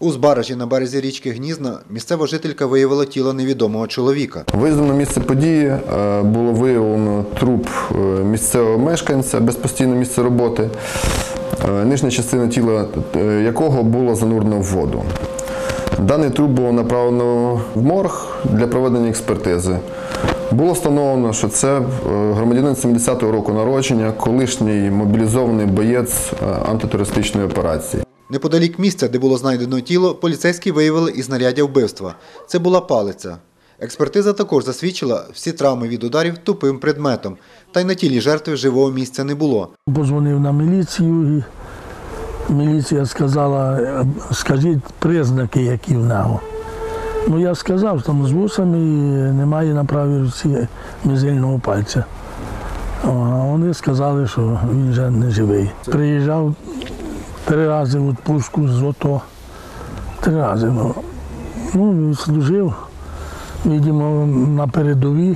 У Збаражі на березі річки Гнізна місцева жителька виявила тіло невідомого чоловіка. Виїздом на місце події було виявлено труп місцевого мешканця без постійного місця роботи, нижня частина тіла якого було занурено в воду. Даний труп було направлено в морг для проведення експертизи. Було встановлено, що це громадянин 70-го року народження, колишній мобілізований боєць антитерористичної операції. Неподалік місця, де було знайдено тіло, поліцейські виявили і знаряддя вбивства. Це була палиця. Експертиза також засвідчила всі травми від ударів тупим предметом. Та й на тілі жертви живого місця не було. Позвонив на міліцію і міліція сказала, скажіть признаки, які в нього. Ну я сказав, там з вусами немає на правій руці мізинного пальця. А вони сказали, що він вже не живий. Приїжджав 3 рази в відпустку з ОТО. 3 рази. Ну, служив, видимо, на передовій.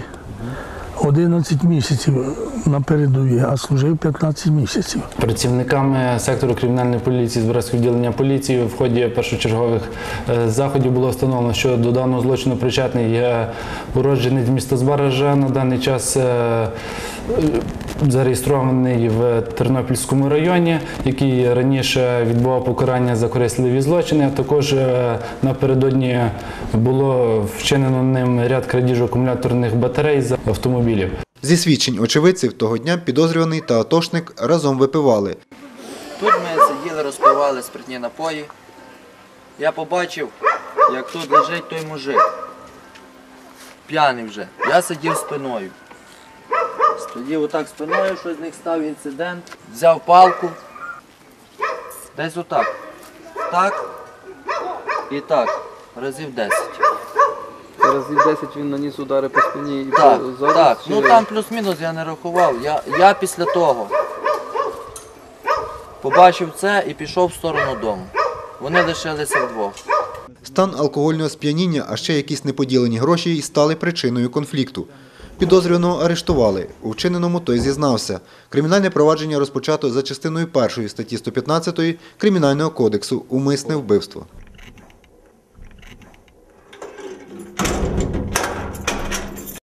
11 місяців на передовій, а служив 15 місяців. Працівниками сектору кримінальної поліції Збаразького відділення поліції в ході першочергових заходів було встановлено, що до даного злочину причетний є уродженець міста Збаража, на даний час зареєстрований в Тернопільському районі, який раніше відбував покарання за корисливі злочини. Також напередодні було вчинено ним ряд крадіжок акумуляторних батарей з автомобілів. Зі свідчень очевидців, того дня підозрюваний та атошник разом випивали. Тут ми сиділи, розпивали спиртні напої. Я побачив, як тут лежить той мужик. П'яний вже. Я сидів спиною. Сидів отак спиною, що з них став інцидент. Взяв палку. Десь отак. Так і так. Разів 10. Разів 10 він наніс удари по спині і Так, по задниці? так. Ну там плюс-мінус я не рахував. Я після того побачив це і пішов в сторону дому. Вони лишилися вдвох. Стан алкогольного сп'яніння, а ще якісь неподілені гроші стали причиною конфлікту. Підозрюваного арештували. У вчиненому той зізнався. Кримінальне провадження розпочато за частиною 1 статті 115 Кримінального кодексу «Умисне вбивство».